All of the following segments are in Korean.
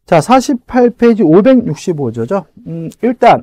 자, 48페이지 565조죠. 일단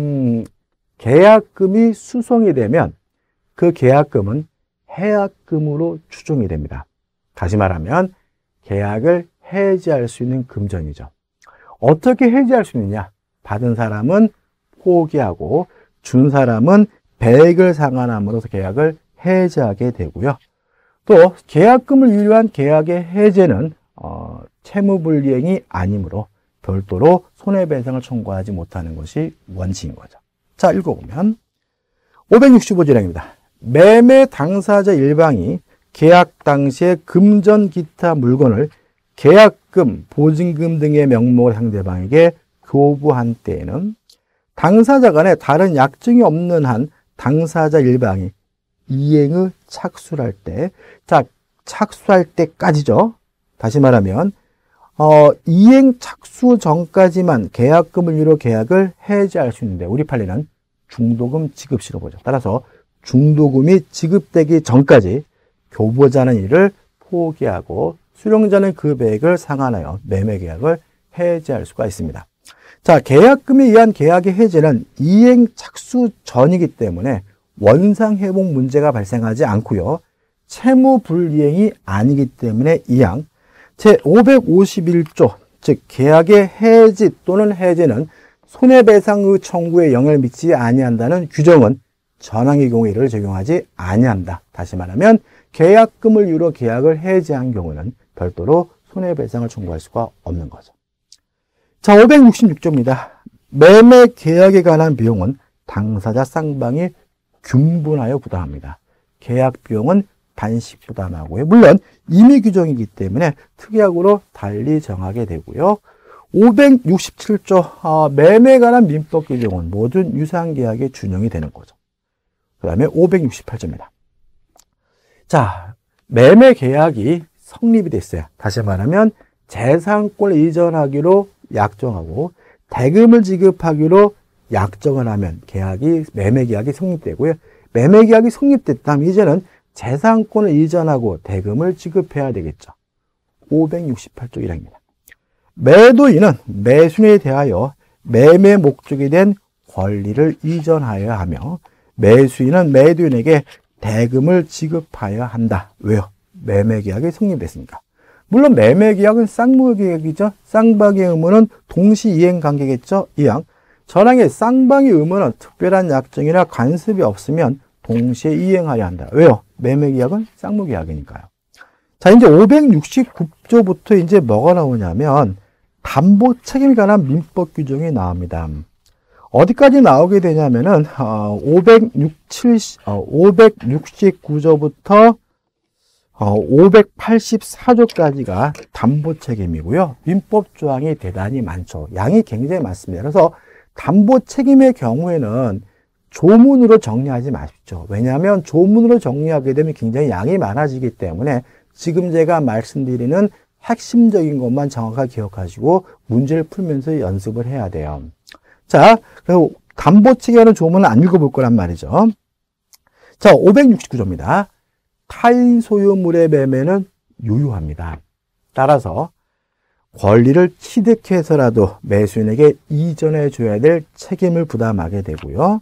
계약금이 수송이 되면 그 계약금은 해약금으로 추정이 됩니다. 다시 말하면 계약을 해지할 수 있는 금전이죠. 어떻게 해지할 수 있느냐? 받은 사람은 포기하고 준 사람은 배액을 상환함으로써 계약을 해지하게 되고요. 또 계약금을 유효한 계약의 해제는 채무불이행이 아니므로 별도로 손해배상을 청구하지 못하는 것이 원칙인 거죠. 자, 읽어보면 565조량입니다. 매매 당사자 일방이 계약 당시에 금전 기타 물건을 계약금, 보증금 등의 명목으로 상대방에게 교부한 때에는 당사자 간에 다른 약정이 없는 한 당사자 일방이 이행의 착수할 때, 자, 착수할 때까지죠. 다시 말하면 이행 착수 전까지만 계약금을 유효로 계약을 해지할 수 있는데 우리 판례는 중도금 지급 시로 보죠. 따라서 중도금이 지급되기 전까지 교부자는 이를 포기하고 수령자는 그 배액을 상환하여 매매 계약을 해지할 수가 있습니다. 자, 계약금에 의한 계약의 해지는 이행 착수 전이기 때문에 원상회복 문제가 발생하지 않고요. 채무 불이행이 아니기 때문에 이항 제551조, 즉 계약의 해지 또는 해제는 손해배상의 청구에 영향을 미치지 아니한다는 규정은 전항의 경우에 이를 적용하지 아니한다. 다시 말하면 계약금을 유효로 계약을 해지한 경우는 별도로 손해배상을 청구할 수가 없는 거죠. 자, 566조입니다. 매매 계약에 관한 비용은 당사자 쌍방이 균분하여 부담합니다. 계약 비용은 반씩 부담하고요. 물론 임의 규정이기 때문에 특약으로 달리 정하게 되고요. 567조 매매에 관한 민법 규정은 모든 유상계약에 준용이 되는 거죠. 그 다음에 568조입니다. 자, 매매 계약이 성립이 됐어요. 다시 말하면 재산권을 이전하기로 약정하고 대금을 지급하기로 약정을 하면 매매 계약이 성립되고요. 매매 계약이 성립됐다면 이제는 재산권을 이전하고 대금을 지급해야 되겠죠. 568조 1항입니다. 매도인은 매수인에 대하여 매매 목적이 된 권리를 이전하여야 하며 매수인은 매도인에게 대금을 지급하여야 한다. 왜요? 매매 계약이 성립됐으니까. 물론 매매 계약은 쌍무 계약이죠. 쌍방의 의무는 동시 이행 관계겠죠. 이항 전항의 쌍방의 의무는 특별한 약정이나 간섭이 없으면 동시에 이행하여야 한다. 왜요? 매매 계약은 쌍무 계약이니까요. 자, 이제 569조부터 이제 뭐가 나오냐면 담보 책임에 관한 민법 규정이 나옵니다. 어디까지 나오게 되냐면은 569조부터 584조까지가 담보 책임이고요. 민법 조항이 대단히 많죠. 양이 굉장히 많습니다. 그래서 담보 책임의 경우에는 조문으로 정리하지 마십시오. 왜냐하면 조문으로 정리하게 되면 굉장히 양이 많아지기 때문에 지금 제가 말씀드리는 핵심적인 것만 정확하게 기억하시고 문제를 풀면서 연습을 해야 돼요. 자, 그리고 담보 책임하는 조문은 안 읽어볼 거란 말이죠. 자, 569조입니다. 타인 소유물의 매매는 유효합니다. 따라서 권리를 취득해서라도 매수인에게 이전해 줘야 될 책임을 부담하게 되고요.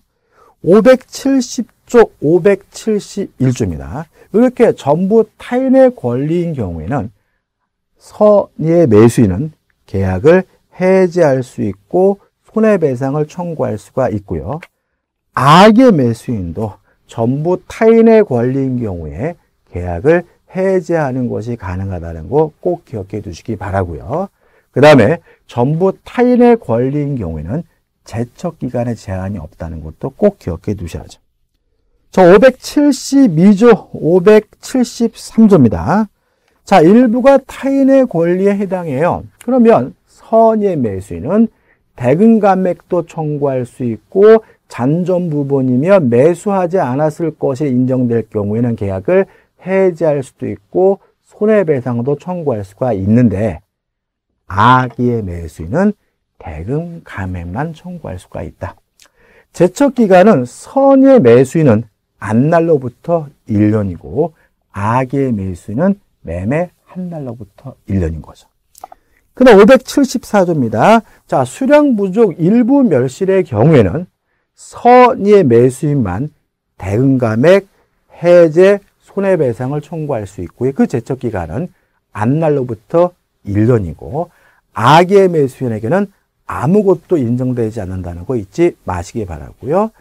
570조 571조입니다. 이렇게 전부 타인의 권리인 경우에는 선의의 매수인은 계약을 해지할 수 있고 손해배상을 청구할 수가 있고요. 악의 매수인도 전부 타인의 권리인 경우에 계약을 해지하는 것이 가능하다는 거 꼭 기억해 두시기 바라고요. 그 다음에 전부 타인의 권리인 경우에는 제척기간에 제한이 없다는 것도 꼭 기억해 두셔야죠. 자, 572조 573조입니다. 자, 일부가 타인의 권리에 해당해요. 그러면 선의 매수인은 대금 감액도 청구할 수 있고 잔존 부분이며 매수하지 않았을 것이 인정될 경우에는 계약을 해지할 수도 있고 손해배상도 청구할 수가 있는데 악의 매수인은 대금 감액만 청구할 수가 있다. 제척기간은 선의 매수인은 안날로부터 1년이고 악의 매수인은 매매 한 날로부터 1년인 거죠. 그다음 574조입니다. 자, 수량 부족 일부 멸실의 경우에는 선의의 매수인만 대응감액, 해제, 손해배상을 청구할 수 있고요. 그 제척기간은 안날로부터 1년이고 악의 매수인에게는 아무것도 인정되지 않는다는 거 잊지 마시기 바라고요.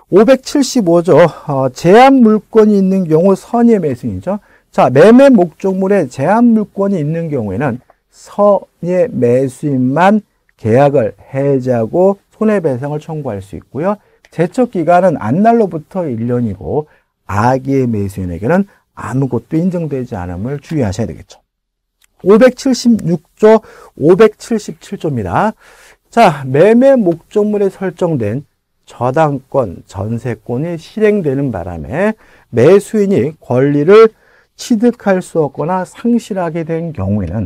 575조 제한 물건이 있는 경우 선의의 매수인이죠. 자, 매매 목적물에 제한 물건이 있는 경우에는 선의의 매수인만 계약을 해지하고 손해배상을 청구할 수 있고요. 제척기간은 안날로부터 1년이고 악의 매수인에게는 아무것도 인정되지 않음을 주의하셔야 되겠죠. 576조, 577조입니다. 자, 매매 목적물에 설정된 저당권, 전세권이 실행되는 바람에 매수인이 권리를 취득할 수 없거나 상실하게 된 경우에는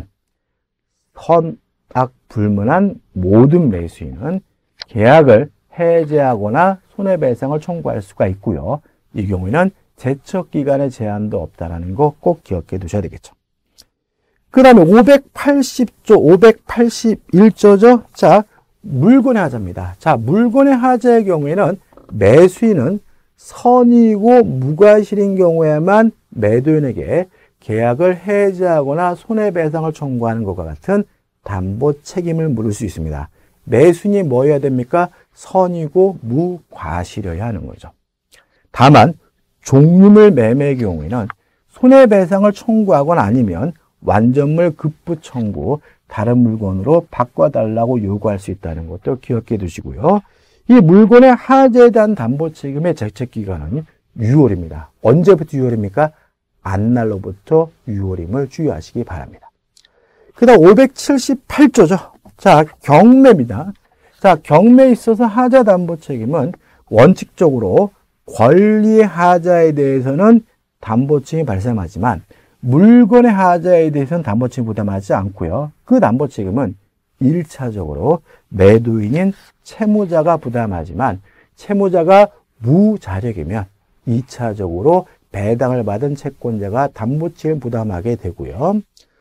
선악 불문한 모든 매수인은 계약을 해지하거나 손해배상을 청구할 수가 있고요. 이 경우에는 제척기간의 제한도 없다는 거 꼭 기억해 두셔야 되겠죠. 그 다음에 580조, 581조죠. 자, 물건의 하자입니다. 자, 물건의 하자의 경우에는 매수인은 선의고 무과실인 경우에만 매도인에게 계약을 해지하거나 손해배상을 청구하는 것과 같은 담보 책임을 물을 수 있습니다. 매수인이 뭐여야 됩니까? 선의고 무과실이어야 하는 거죠. 다만 종류물 매매의 경우에는 손해배상을 청구하거나 아니면 완전물 급부 청구, 다른 물건으로 바꿔달라고 요구할 수 있다는 것도 기억해 두시고요. 이 물건의 하자에 대한 담보 책임의 제척기간은 6월입니다. 언제부터 6월입니까? 안날로부터 6월임을 주의하시기 바랍니다. 그 다음 578조죠. 자, 경매입니다. 자, 경매에 있어서 하자 담보 책임은 원칙적으로 권리의 하자에 대해서는 담보 책임이 발생하지만 물건의 하자에 대해서는 담보 책임 부담하지 않고요. 그 담보 책임은 1차적으로 매도인인 채무자가 부담하지만 채무자가 무자력이면 2차적으로 배당을 받은 채권자가 담보 책임을 부담하게 되고요.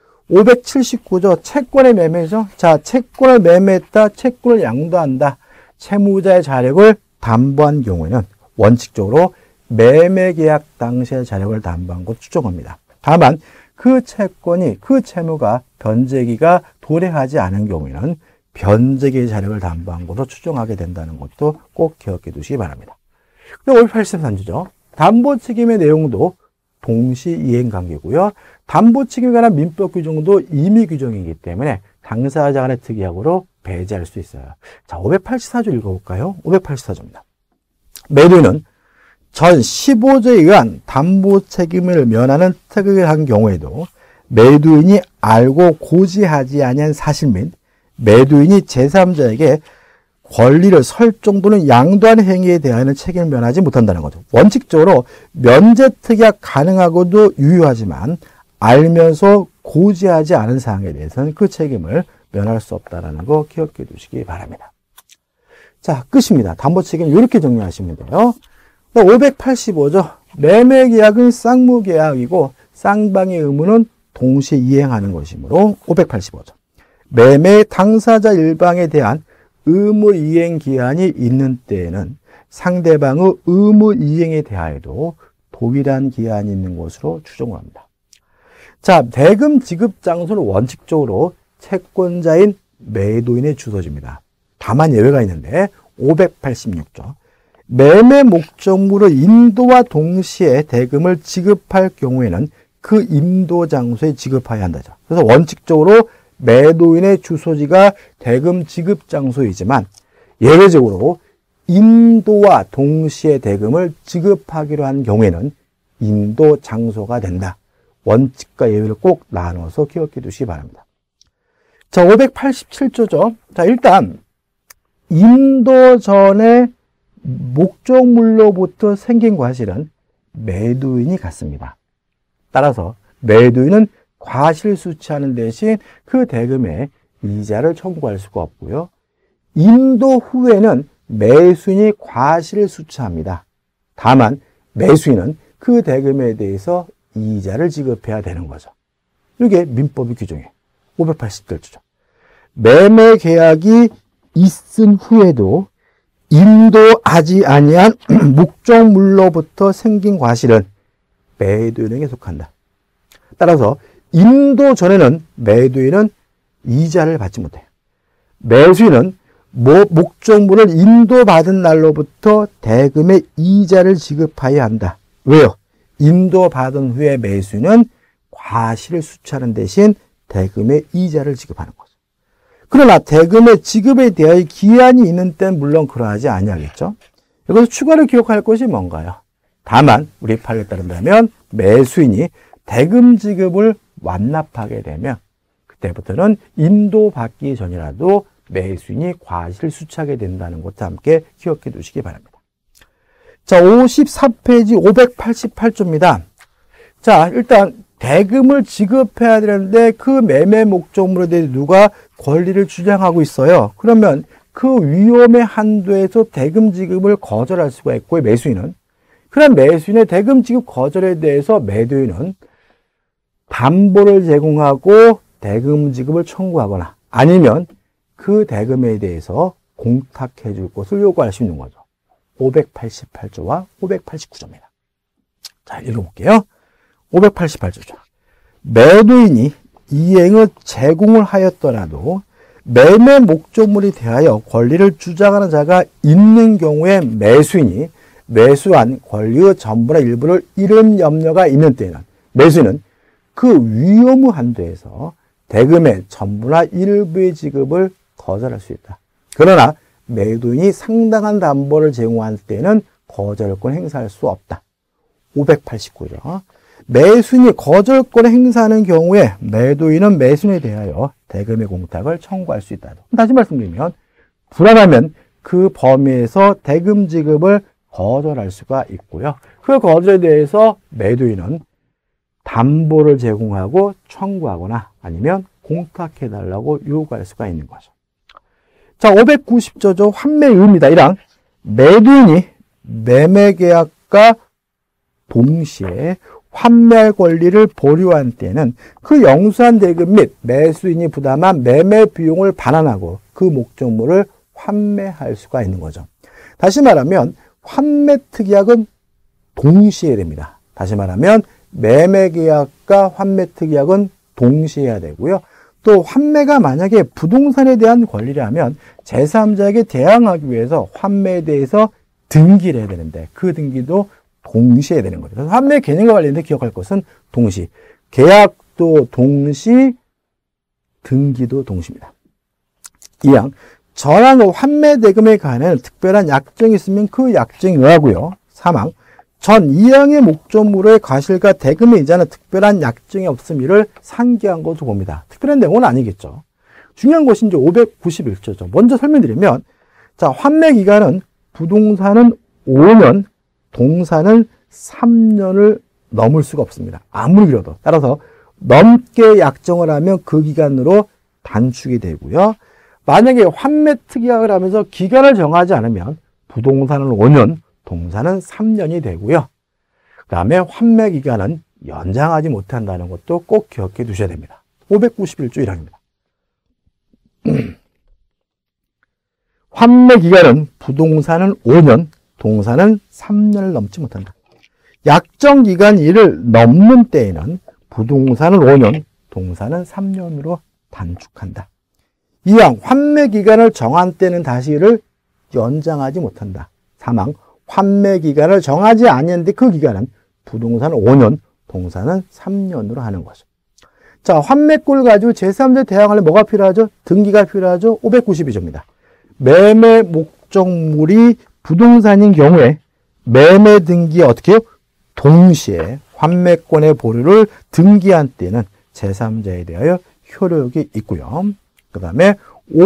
579조 채권의 매매죠. 자, 채권을 매매했다, 채권을 양도한다. 채무자의 자력을 담보한 경우에는 원칙적으로 매매계약 당시의 자력을 담보한 것 추정합니다. 다만 그 채권이, 그 채무가 변제기가 도래하지 않은 경우에는 변제기의 자력을 담보한 것으로 추정하게 된다는 것도 꼭 기억해 두시기 바랍니다. 583조죠. 담보 책임의 내용도 동시 이행 관계고요. 담보 책임에 관한 민법 규정도 임의 규정이기 때문에 당사자 간의 특이하고로 배제할 수 있어요. 자, 584조 읽어볼까요? 584조입니다. 매도인은 전 15조에 의한 담보 책임을 면하는 특약을 한 경우에도 매도인이 알고 고지하지 아니한 사실 및 매도인이 제3자에게 권리를 설정 또는 양도하는 행위에 대하여는 책임을 면하지 못한다는 거죠. 원칙적으로 면제 특약 가능하고도 유효하지만 알면서 고지하지 않은 사항에 대해서는 그 책임을 면할 수 없다는 거 기억해 두시기 바랍니다. 자, 끝입니다. 담보 책임 이렇게 정리하시면 돼요. 585조 매매계약은 쌍무계약이고 쌍방의 의무는 동시에 이행하는 것이므로 585조 매매 당사자 일방에 대한 의무 이행 기한이 있는 때에는 상대방의 의무 이행에 대하여도 동일한 기한이 있는 것으로 추정합니다. 자, 대금 지급 장소는 원칙적으로 채권자인 매도인의 주소지입니다. 다만 예외가 있는데 586조 매매 목적물의 인도와 동시에 대금을 지급할 경우에는 그 인도 장소에 지급해야 한다죠. 그래서 원칙적으로 매도인의 주소지가 대금 지급 장소이지만 예외적으로 인도와 동시에 대금을 지급하기로 한 경우에는 인도 장소가 된다. 원칙과 예외를 꼭 나눠서 기억해 두시기 바랍니다. 자, 587조죠. 자, 일단 인도 전에 목적물로부터 생긴 과실은 매도인이 갖습니다. 따라서 매도인은 과실 수취하는 대신 그 대금에 이자를 청구할 수가 없고요. 인도 후에는 매수인이 과실을 수취합니다. 다만 매수인은 그 대금에 대해서 이자를 지급해야 되는 거죠. 이게 민법의 규정이에요. 587조죠. 매매 계약이 있은 후에도 인도하지 아니한 목적물로부터 생긴 과실은 매도인에게 속한다. 따라서 인도 전에는 매도인은 이자를 받지 못해요. 매수인은 목적물을 인도받은 날로부터 대금의 이자를 지급해야 한다. 왜요? 인도받은 후에 매수인은 과실을 수취하는 대신 대금의 이자를 지급하는 거죠. 그러나 대금의 지급에 대하여 기한이 있는 때는 물론 그러하지 아니하겠죠. 여기서 추가로 기억할 것이 뭔가요? 다만 우리 판례에 따른다면 매수인이 대금 지급을 완납하게 되면 그때부터는 인도받기 전이라도 매수인이 과실을 수취하게 된다는 것과 함께 기억해 두시기 바랍니다. 자, 54페이지 588조입니다. 자, 일단 대금을 지급해야 되는데 그 매매 목적물에 대해 누가 권리를 주장하고 있어요. 그러면 그 위험의 한도에서 대금 지급을 거절할 수가 있고 매수인은 그런 매수인의 대금 지급 거절에 대해서 매도인은 담보를 제공하고 대금 지급을 청구하거나 아니면 그 대금에 대해서 공탁해 줄 것을 요구할 수 있는 거죠. 588조와 589조입니다. 자, 읽어볼게요. 588조죠. 매도인이 이행을 제공을 하였더라도 매매 목적물에 대하여 권리를 주장하는 자가 있는 경우에 매수인이 매수한 권리의 전부나 일부를 잃은 염려가 있는 때에는 매수인은 그 위험의 한도에서 대금의 전부나 일부의 지급을 거절할 수 있다. 그러나 매도인이 상당한 담보를 제공할 때는 거절권 행사할 수 없다. 589조. 매수인이 거절권을 행사하는 경우에 매도인은 매수인에 대하여 대금의 공탁을 청구할 수 있다. 다시 말씀드리면 불안하면 그 범위에서 대금 지급을 거절할 수가 있고요. 그 거절에 대해서 매도인은 담보를 제공하고 청구하거나 아니면 공탁해달라고 요구할 수가 있는 거죠. 자, 590조죠. 환매의무입니다. 1항 매도인이 매매계약과 동시에 환매할 권리를 보류한 때는 그 영수한 대금 및 매수인이 부담한 매매 비용을 반환하고 그 목적물을 환매할 수가 있는 거죠. 다시 말하면 환매특약은 동시에 됩니다. 다시 말하면 매매계약과 환매특약은 동시에 해야 되고요. 또 환매가 만약에 부동산에 대한 권리라면 제3자에게 대항하기 위해서 환매에 대해서 등기를 해야 되는데 그 등기도 동시에 해야 되는 거죠. 그래서 환매 개념과 관련된 기억할 것은 동시. 계약도 동시, 등기도 동시입니다. 2항 전항 후 환매 대금에 관한 특별한 약정이 있으면 그 약정에 의하고요. 3항 전 2항의 목적물의 과실과 대금의 이자는 특별한 약정이 없음 이를 상기한 것으로 봅니다. 특별한 내용은 아니겠죠. 중요한 것이 이제 591조죠. 먼저 설명드리면, 자, 환매 기간은 부동산은 5년, 동산은 3년을 넘을 수가 없습니다. 아무리 길어도. 따라서 넘게 약정을 하면 그 기간으로 단축이 되고요. 만약에 환매 특약을 하면서 기간을 정하지 않으면 부동산은 5년, 동산은 3년이 되고요. 그 다음에 환매 기간은 연장하지 못한다는 것도 꼭 기억해 두셔야 됩니다. 591조 1항입니다. 환매 기간은 부동산은 5년, 동산은 3년을 넘지 못한다. 약정 기간 1을 넘는 때에는 부동산은 5년, 동산은 3년으로 단축한다. 이항 환매 기간을 정한 때는 다시 이를 연장하지 못한다. 3항 환매 기간을 정하지 않았는데 그 기간은 부동산은 5년, 동산은 3년으로 하는 거죠. 자, 환매권을 가지고 제3자 대항하려면 뭐가 필요하죠? 등기가 필요하죠? 592조입니다. 매매 목적물이 부동산인 경우에 매매 등기에 어떻게 해요? 동시에 환매권의 보류를 등기한 때는 제3자에 대하여 효력이 있고요. 그 다음에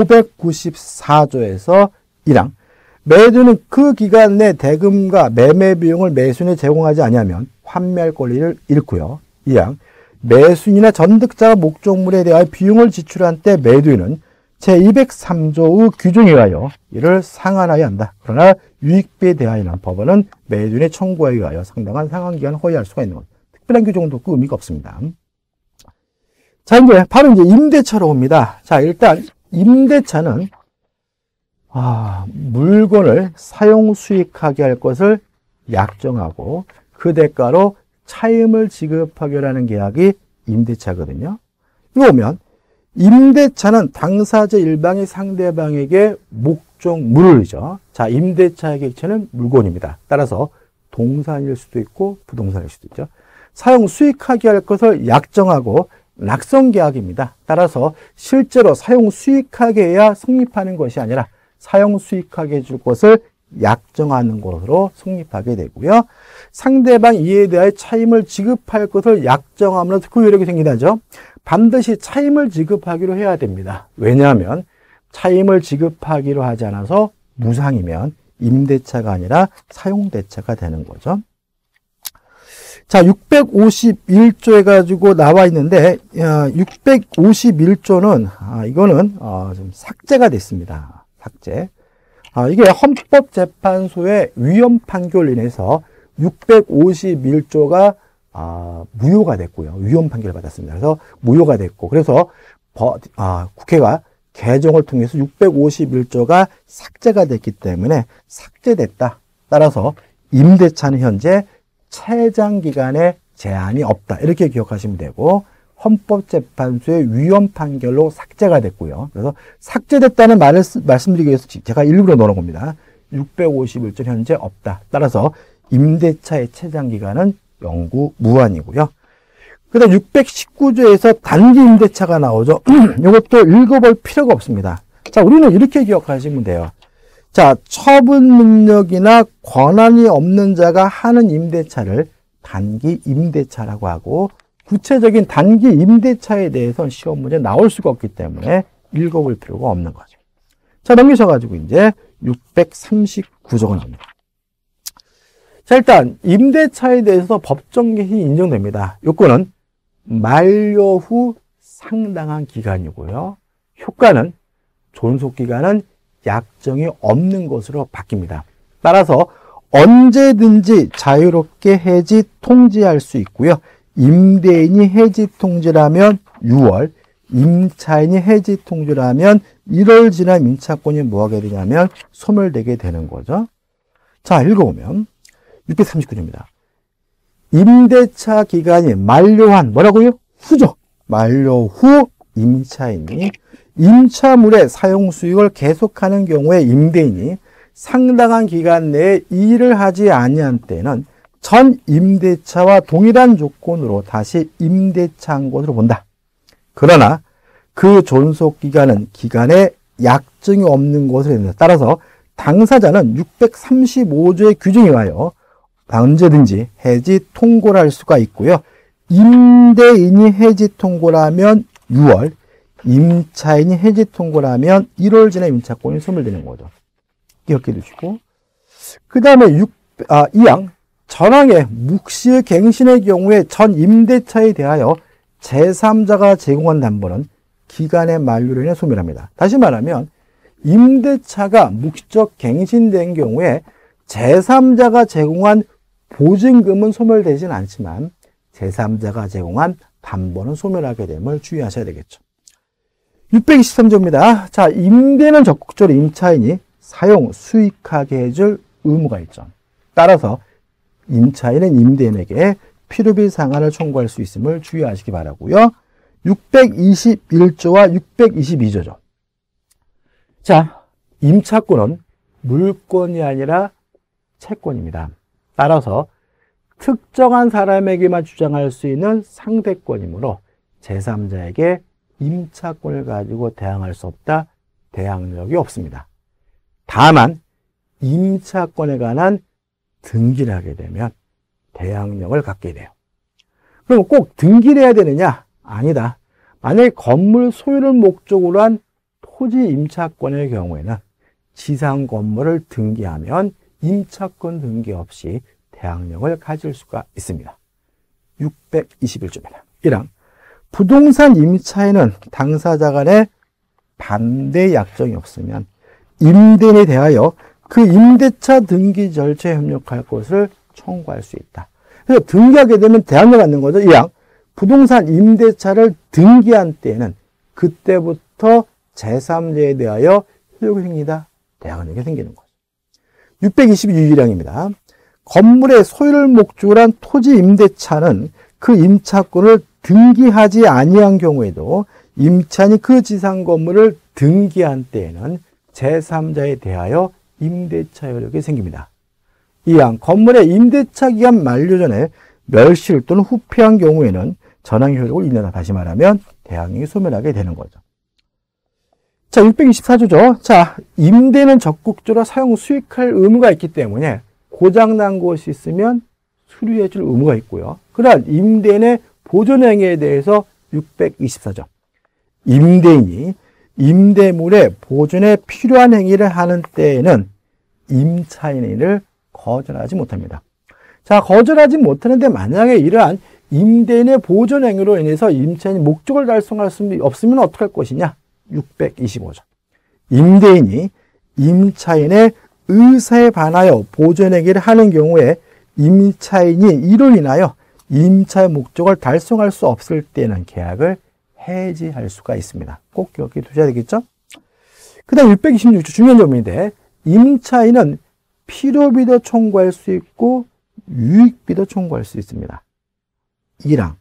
594조에서 1항 매도는 그 기간 내 대금과 매매 비용을 매수인에 제공하지 아니하면 환매할 권리를 잃고요. 2항 매수인이나 전득자가 목적물에 대하여 비용을 지출한 때 매도인은 제203조의 규정에 의하여 이를 상환하여야 한다. 그러나 유익비에 대하여는 법원은 매도인의 청구에 의하여 상당한 상환기간을 허용할 수가 있는 것. 특별한 규정도 없고 의미가 없습니다. 자, 이제 바로 이제 임대차로 옵니다. 자, 일단 임대차는 물건을 사용 수익하게 할 것을 약정하고 그 대가로 차임을 지급하기로 하는 계약이 임대차거든요. 이거 보면 임대차는 당사자 일방이 상대방에게 목적물이죠. 자, 임대차의 객체는 물건입니다. 따라서 동산일 수도 있고 부동산일 수도 있죠. 사용 수익하게 할 것을 약정하고 낙성계약입니다. 따라서 실제로 사용 수익하게 해야 성립하는 것이 아니라 사용 수익하게 해줄 것을 약정하는 것으로 성립하게 되고요. 상대방 이에 대하여 차임을 지급할 것을 약정함으로써 그 효력이 생기다죠. 반드시 차임을 지급하기로 해야 됩니다. 왜냐하면 차임을 지급하기로 하지 않아서 무상이면 임대차가 아니라 사용대차가 되는 거죠. 자, 651조 해가지고 나와 있는데 651조는 이거는 좀 삭제가 됐습니다. 삭제. 이게 헌법재판소의 위헌 판결로 인해서 651조가 무효가 됐고요. 위헌 판결을 받았습니다. 그래서 무효가 됐고, 그래서 국회가 개정을 통해서 651조가 삭제가 됐기 때문에 삭제됐다. 따라서 임대차는 현재 최장기간의 제한이 없다. 이렇게 기억하시면 되고, 헌법재판소의 위헌 판결로 삭제가 됐고요. 그래서 삭제됐다는 말을 말씀드리기 위해서 제가 일부러 넣어놓은 겁니다. 651조 현재 없다. 따라서 임대차의 최장기간은 영구 무한이고요. 그 다음 619조에서 단기 임대차가 나오죠. 이것도 읽어볼 필요가 없습니다. 자, 우리는 이렇게 기억하시면 돼요. 자, 처분 능력이나 권한이 없는 자가 하는 임대차를 단기 임대차라고 하고, 구체적인 단기 임대차에 대해서는 시험 문제 나올 수가 없기 때문에 읽어볼 필요가 없는 거죠. 자, 넘기셔가지고 이제 639조가 나옵니다. 자, 일단 임대차에 대해서 법정 개시 인정됩니다. 요건은 만료 후 상당한 기간이고요. 효과는 존속기간은 약정이 없는 것으로 바뀝니다. 따라서 언제든지 자유롭게 해지 통지할 수 있고요. 임대인이 해지 통지라면 6월, 임차인이 해지 통지라면 1월 지난 임차권이 뭐하게 되냐면 소멸되게 되는 거죠. 자, 읽어보면 639조입니다. 임대차 기간이 만료한 뭐라고요? 후죠. 만료 후 임차인이 임차물의 사용 수익을 계속하는 경우에 임대인이 상당한 기간 내에 일을 하지 아니한 때는 전 임대차와 동일한 조건으로 다시 임대차한 것으로 본다. 그러나 그 존속기간은 기간에 약정이 없는 것으로 된다. 따라서 당사자는 635조의 규정에 의하여 언제든지 해지 통고를 할 수가 있고요. 임대인이 해지 통고를 하면 6월, 임차인이 해지 통고를 하면 1월 지나 임차권이 소멸되는 거죠. 기억해 두시고, 그 다음에 2항 전항의 묵시의 갱신의 경우에 전 임대차에 대하여 제3자가 제공한 담보는 기간의 만료로 인해 소멸합니다. 다시 말하면 임대차가 묵시적 갱신된 경우에 제3자가 제공한 보증금은 소멸되지는 않지만 제3자가 제공한 담보는 소멸하게 됨을 주의하셔야 되겠죠. 623조입니다. 자, 임대는 적극적으로 임차인이 사용 수익하게 해줄 의무가 있죠. 따라서 임차인은 임대인에게 필요비 상한을 청구할 수 있음을 주의하시기 바라고요. 621조와 622조죠. 자, 임차권은 물권이 아니라 채권입니다. 따라서 특정한 사람에게만 주장할 수 있는 상대권이므로 제3자에게 임차권을 가지고 대항할 수 없다. 대항력이 없습니다. 다만 임차권에 관한 등기를 하게 되면 대항력을 갖게 돼요. 그럼 꼭 등기를 해야 되느냐? 아니다. 만약에 건물 소유를 목적으로 한 토지 임차권의 경우에는 지상 건물을 등기하면 임차권 등기 없이 대항력을 가질 수가 있습니다. 621조입니다. 1항 부동산 임차에는 당사자 간에 반대 약정이 없으면 임대인에 대하여 그 임대차 등기 절차에 협력할 것을 청구할 수 있다. 그래서 등기하게 되면 대항력 갖는 거죠. 2항 부동산 임대차를 등기한 때에는 그때부터 제3자에 대하여 효력이 생긴다. 대항력이 생기는 거죠. 622조량입니다. 건물의 소유를 목적으로 한 토지 임대차는 그 임차권을 등기하지 아니한 경우에도 임차인이 그 지상 건물을 등기한 때에는 제3자에 대하여 임대차 효력이 생깁니다. 이항 건물의 임대차 기간 만료 전에 멸실 또는 후패한 경우에는 전항 효력을 인하다. 다시 말하면 대항력이 소멸하게 되는 거죠. 자, 624조죠. 자, 임대는 적극적으로 사용 수익할 의무가 있기 때문에 고장난 것이 있으면 수리해 줄 의무가 있고요. 그러나 임대인의 보존행위에 대해서 624조. 임대인이 임대물의 보존에 필요한 행위를 하는 때에는 임차인의 일을 거절하지 못합니다. 자, 거절하지 못하는데 만약에 이러한 임대인의 보존행위로 인해서 임차인이 목적을 달성할 수 없으면 어떻게 할 것이냐? 625조. 임대인이 임차인의 의사에 반하여 보존행위를 하는 경우에 임차인이 이로 인하여 임차의 목적을 달성할 수 없을 때는 계약을 해지할 수가 있습니다. 꼭 기억해 두셔야 되겠죠? 그 다음 626조 중요한 점인데 임차인은 필요비도 청구할 수 있고 유익비도 청구할 수 있습니다. 1항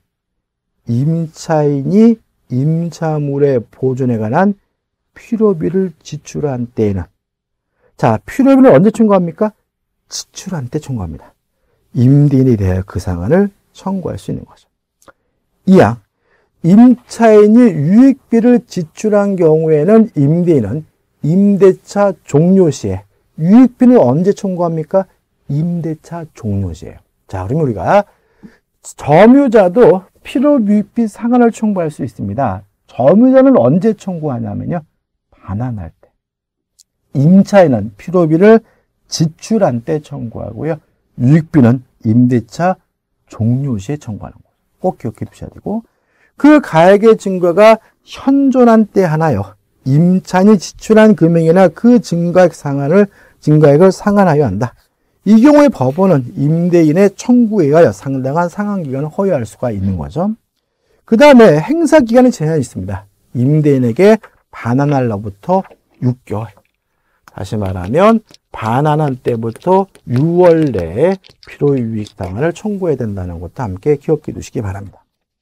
임차인이 임차물의 보존에 관한 필요비를 지출한 때에는 자, 필요비는 언제 청구합니까? 지출한 때 청구합니다. 임대인에 대하여 그 상한을 청구할 수 있는 거죠. 2항 임차인이 유익비를 지출한 경우에는 임대인은 임대차 종료 시에 유익비는 언제 청구합니까? 임대차 종료 시에요. 자, 그러면 우리가 점유자도 필요유익비 상한을 청구할 수 있습니다. 점유자는 언제 청구하냐면요. 반환할 때. 임차인은 필요비를 지출한 때 청구하고요. 유익비는 임대차 종료 시에 청구하는 거예요. 꼭 기억해 두셔야 되고 그 가액의 증거가 현존한 때 하나요. 임차인이 지출한 금액이나 그 증가액을 상환하여야 한다. 이 경우에 법원은 임대인의 청구에 의하여 상당한 상환기간을 허용할 수가 있는 거죠. 그 다음에 행사기간의 제한이 있습니다. 임대인에게 반환할 날부터 6개월. 다시 말하면 반환한 때부터 6월 내에 필요유익 상한을 청구해야 된다는 것도 함께 기억해 두시기 바랍니다.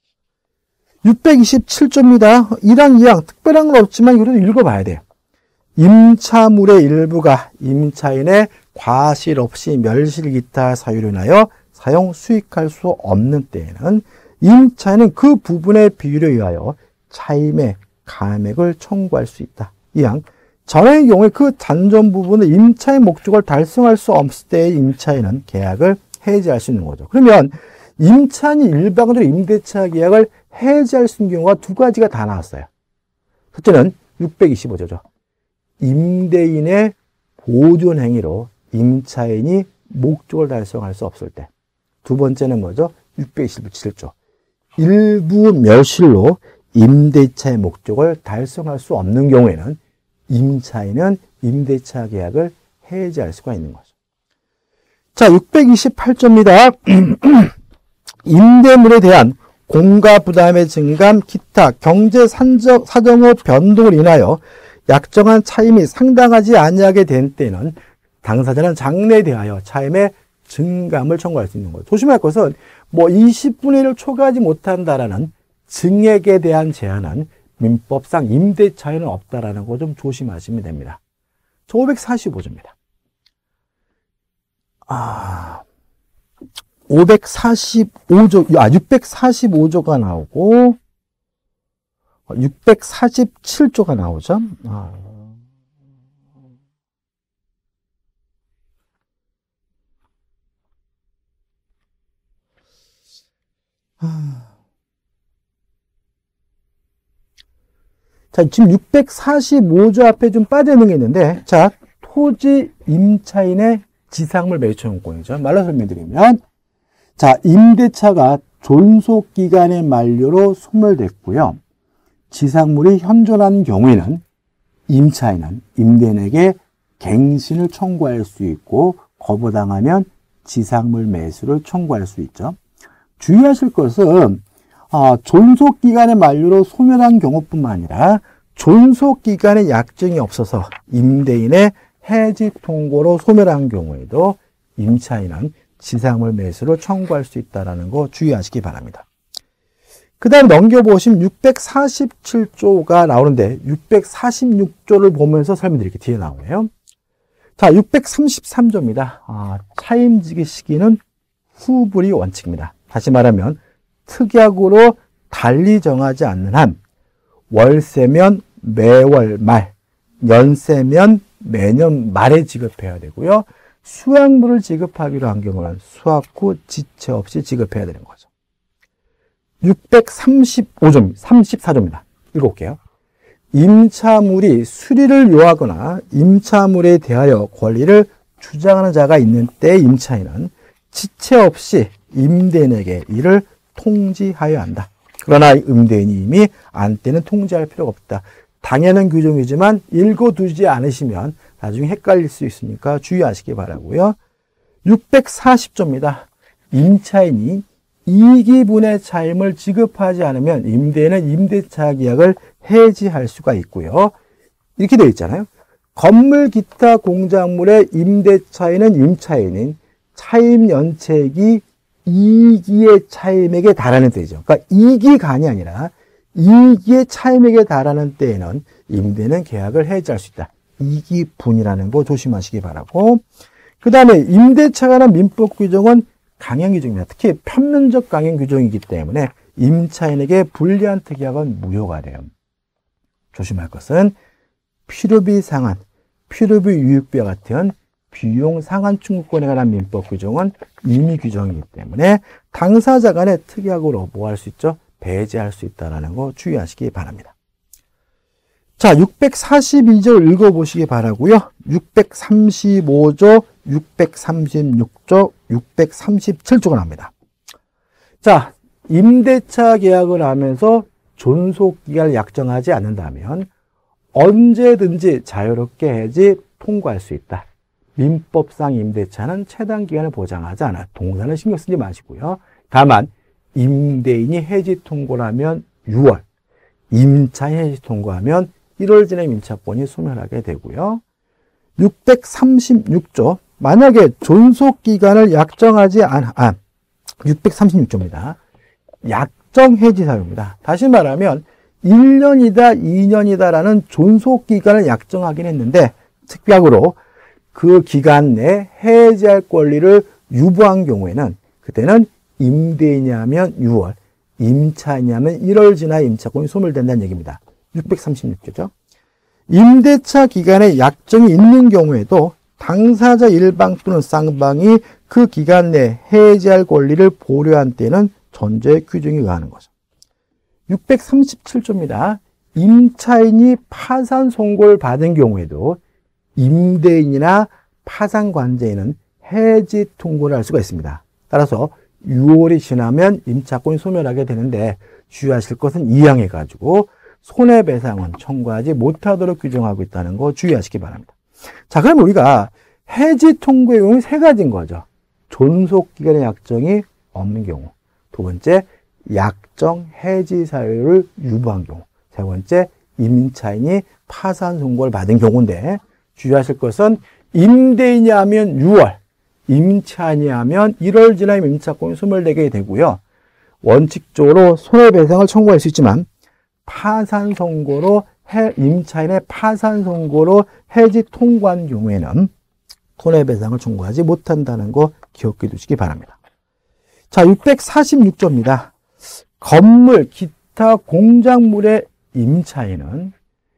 627조입니다. 1항, 2항 특별한 건 없지만 이것도 읽어봐야 돼요. 임차물의 일부가 임차인의 과실 없이 멸실 기타 사유로 인하여 사용 수익할 수 없는 때에는 임차인은 그 부분의 비율에 의하여 차임의 감액을 청구할 수 있다. 2항 전의 경우에 그 잔존 부분을 임차의 목적을 달성할 수 없을 때 임차인은 계약을 해지할 수 있는 거죠. 그러면 임차인이 일방적으로 임대차 계약을 해지할 수 있는 경우가 두 가지가 다 나왔어요. 첫째는 625조죠. 임대인의 보존 행위로 임차인이 목적을 달성할 수 없을 때. 두 번째는 뭐죠? 627조. 일부 멸실로 임대차의 목적을 달성할 수 없는 경우에는 임차인은 임대차 계약을 해지할 수가 있는 거죠. 자, 628조입니다. 임대물에 대한 공가 부담의 증감, 기타 경제 사정의 변동을 인하여 약정한 차임이 상당하지 아니하게 된 때는 당사자는 장래에 대하여 차임의 증감을 청구할 수 있는 거예요. 조심할 것은 20분의 1을 초과하지 못한다라는 증액에 대한 제한은 민법상 임대차에는 없다라는 거 좀 조심하시면 됩니다. 545조입니다. 645조가 나오고 647조가 나오죠. 자, 지금 645조 앞에 좀 빠져있는 게 있는데, 자, 토지 임차인의 지상물 매수청구권이죠. 말로 설명드리면, 자, 임대차가 존속기간의 만료로 소멸됐고요. 지상물이 현존한 경우에는 임차인은 임대인에게 갱신을 청구할 수 있고, 거부당하면 지상물 매수를 청구할 수 있죠. 주의하실 것은 존속기간의 만료로 소멸한 경우뿐만 아니라 존속기간의 약정이 없어서 임대인의 해지 통고로 소멸한 경우에도 임차인은 지상물 매수로 청구할 수 있다는 거 주의하시기 바랍니다. 그 다음 넘겨보시면 647조가 나오는데 646조를 보면서 설명드릴게요. 뒤에 나오네요. 자, 633조입니다. 차임지기 시기는 후불이 원칙입니다. 다시 말하면 특약으로 달리 정하지 않는 한 월세면 매월 말, 연세면 매년 말에 지급해야 되고요. 수확물을 지급하기로 한 경우는 수확 후 지체 없이 지급해야 되는 거죠. 34조입니다. 읽어볼게요. 임차물이 수리를 요하거나 임차물에 대하여 권리를 주장하는 자가 있는 때 임차인은 지체 없이 임대인에게 이를 통지하여야 한다. 그러나 임대인이 이미 안 때는 통지할 필요가 없다. 당연한 규정이지만 읽어두지 않으시면 나중에 헷갈릴 수 있으니까 주의하시기 바라고요. 640조입니다. 임차인이 이기분의 차임을 지급하지 않으면 임대인은 임대차 계약을 해지할 수가 있고요. 이렇게 되어 있잖아요. 건물 기타 공작물의 임대차인은 임차인인 차임 연체액이 2기의 차임액에 달하는 때죠. 그러니까 2기간이 아니라 2기의 차임액에 달하는 때에는 임대는 계약을 해지할 수 있다. 2기분이라는 거 조심하시기 바라고. 그 다음에 임대차에 관한 민법 규정은 강행 규정입니다. 특히 편면적 강행 규정이기 때문에 임차인에게 불리한 특약은 무효가 돼요. 조심할 것은 필요비 상한, 필요비 유익비와 같은 비용 상한 청구권에 관한 민법 규정은 임의 규정이기 때문에 당사자 간의 특약으로 뭐 할 수 있죠? 배제할 수 있다는 거 주의하시기 바랍니다. 자, 642조 읽어보시기 바라고요. 635조, 636조, 637조가 나옵니다. 자, 임대차 계약을 하면서 존속기간을 약정하지 않는다면 언제든지 자유롭게 해지 통과할 수 있다. 민법상 임대차는 최단기간을 보장하지 않아요. 동사는 신경 쓰지 마시고요. 다만 임대인이 해지 통고라면 6월, 임차인 해지 통고하면 1월 지나 임차권이 소멸하게 되고요. 636조, 만약에 존속기간을 약정하지 636조입니다. 약정해지 사유입니다. 다시 말하면 1년이다, 2년이다라는 존속기간을 약정하긴 했는데 특약으로 그 기간 내에 해지할 권리를 유보한 경우에는 그때는 임대인이 하면 6월, 임차인이 하면 1월 지나 임차권이 소멸된다는 얘기입니다. 636조죠. 임대차 기간에 약정이 있는 경우에도 당사자 일방 또는 쌍방이 그 기간 내에 해지할 권리를 보류한 때는 전제 규정에 의하는 거죠. 637조입니다. 임차인이 파산 선고를 받은 경우에도 임대인이나 파산관제인은 해지 통고를 할 수가 있습니다. 따라서 6월이 지나면 임차권이 소멸하게 되는데 주의하실 것은 이항해가지고 손해배상은 청구하지 못하도록 규정하고 있다는 거 주의하시기 바랍니다. 자, 그럼 우리가 해지 통고의 경우는 세 가지인 거죠. 존속기간의 약정이 없는 경우. 두 번째, 약정 해지 사유를 유보한 경우. 세 번째, 임차인이 파산 선고를 받은 경우인데 주의하실 것은 임대인이 하면 6월, 임차인이 하면 1월 지나면 임차권이 소멸되게 되고요. 원칙적으로 손해배상을 청구할 수 있지만 파산 선고로 임차인의 파산 선고로 해지 통고한 경우에는 손해배상을 청구하지 못한다는 거 기억해 두시기 바랍니다. 자, 646조입니다. 건물, 기타 공작물의 임차인은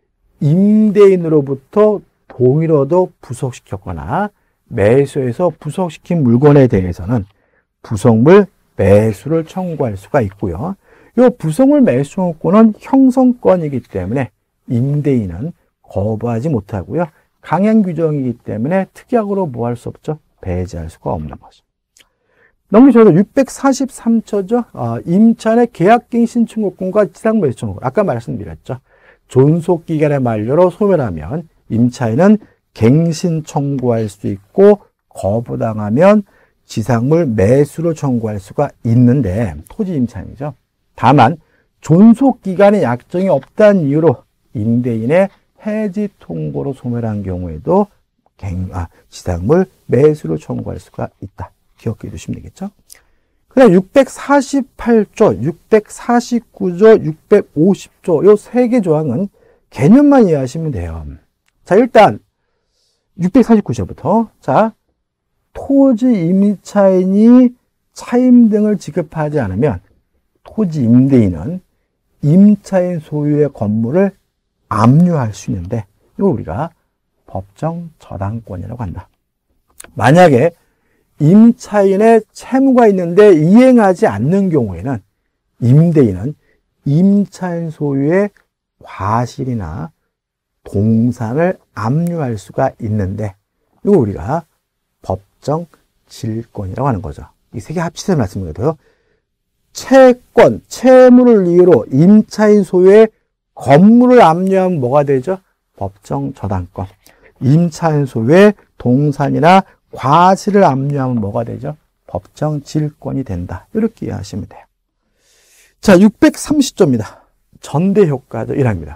임대인으로부터 동의로도 부속시켰거나 매수해서 부속시킨 물건에 대해서는 부속물 매수를 청구할 수가 있고요. 이 부속물 매수권은 형성권이기 때문에 임대인은 거부하지 못하고요. 강행 규정이기 때문에 특약으로 뭐 할 수 없죠? 배제할 수가 없는 거죠. 넘기셔서 643조죠. 임차인의 계약갱신 청구권과 지상 매수 청구권. 아까 말씀드렸죠. 존속기간의 만료로 소멸하면 임차인은 갱신 청구할 수 있고 거부당하면 지상물 매수로 청구할 수가 있는데 토지 임차인이죠. 다만 존속기간의 약정이 없다는 이유로 임대인의 해지 통보로 소멸한 경우에도 지상물 매수를 청구할 수가 있다. 기억해 두시면 되겠죠. 그 다음 648조, 649조, 650조 요 세 개 조항은 개념만 이해하시면 돼요. 자, 일단 649조부터 자, 토지 임차인이 차임 등을 지급하지 않으면 토지 임대인은 임차인 소유의 건물을 압류할 수 있는데 이걸 우리가 법정 저당권이라고 한다. 만약에 임차인의 채무가 있는데 이행하지 않는 경우에는 임대인은 임차인 소유의 과실이나 동산을 압류할 수가 있는데 이거 우리가 법정 질권이라고 하는 거죠. 이 세 개 합치서 말씀드려도요. 채권, 채무를 이유로 임차인 소유의 건물을 압류하면 뭐가 되죠? 법정 저당권. 임차인 소유의 동산이나 과실을 압류하면 뭐가 되죠? 법정 질권이 된다. 이렇게 이해하시면 돼요. 자, 630조입니다. 전대 효과죠. 1항입니다.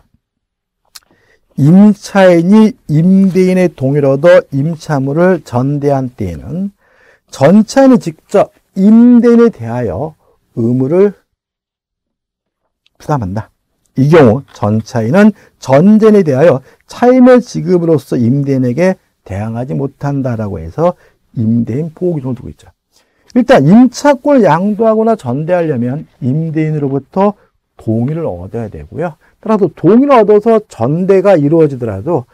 임차인이 임대인의 동의를 얻어 임차물을 전대한 때에는 전차인이 직접 임대인에 대하여 의무를 부담한다. 이 경우 전차인은 전대인에 대하여 차임의 지급으로서 임대인에게 대항하지 못한다라고 해서 임대인 보호 기준을 두고 있죠. 일단 임차권을 양도하거나 전대하려면 임대인으로부터 동의를 얻어야 되고요. 따라서 동의를 얻어서 전대가 이루어지더라도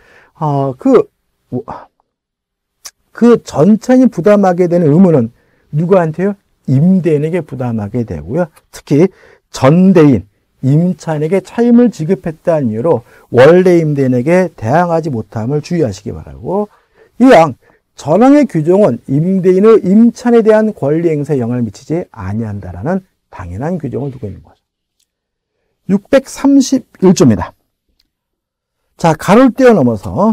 그 전차인이 부담하게 되는 의무는 누구한테요? 임대인에게 부담하게 되고요. 특히 전대인, 임차인에게 차임을 지급했다는 이유로 원래 임대인에게 대항하지 못함을 주의하시기 바라고, 이왕 전항의 규정은 임대인의 임차인에 대한 권리 행사에 영향을 미치지 아니한다라는 당연한 규정을 두고 있는 거죠. 631조입니다. 자, 가로를 떼어넘어서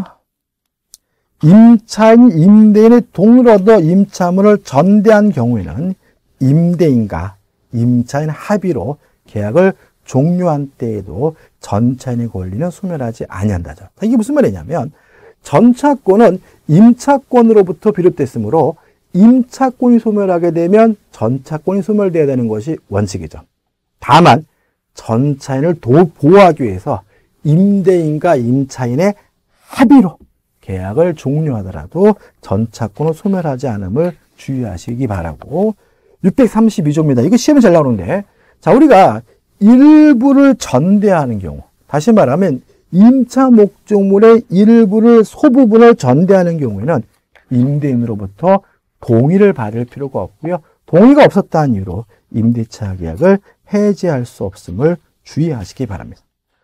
임차인이 임대인의 동의를 얻어 임차물을 전대한 경우에는 임대인과 임차인 합의로 계약을 종료한 때에도 전차인의 권리는 소멸하지 아니한다죠. 이게 무슨 말이냐면 전차권은 임차권으로부터 비롯됐으므로 임차권이 소멸하게 되면 전차권이 소멸되어야 되는 것이 원칙이죠. 다만 전차인을 보호하기 위해서 임대인과 임차인의 합의로 계약을 종료하더라도 전차권을 소멸하지 않음을 주의하시기 바라고. 632조입니다. 이거 시험에 잘 나오는데, 자, 우리가 일부를 전대하는 경우, 다시 말하면 임차 목적물의 일부를 소부분을 전대하는 경우에는 임대인으로부터 동의를 받을 필요가 없고요. 동의가 없었다는 이유로 임대차 계약을 해지할 수 없음을 주의하시기 바랍니다.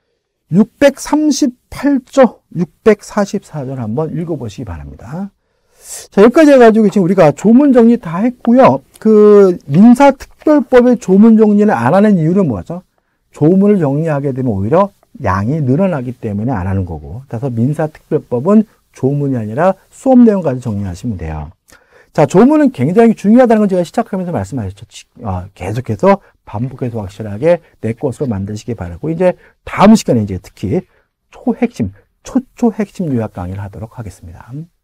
638조, 644조를 한번 읽어보시기 바랍니다. 자, 여기까지 해가지고 지금 우리가 조문 정리 다 했고요. 그 민사특별법의 조문 정리는 안 하는 이유는 뭐죠? 조문을 정리하게 되면 오히려 양이 늘어나기 때문에 안 하는 거고. 그래서 민사특별법은 조문이 아니라 수업 내용까지 정리하시면 돼요. 자, 조문은 굉장히 중요하다는 건 제가 시작하면서 말씀하셨죠. 계속해서 반복해서 확실하게 내 것으로 만드시기 바라고, 이제 다음 시간에 이제 특히 초핵심, 초초 핵심 요약 강의를 하도록 하겠습니다.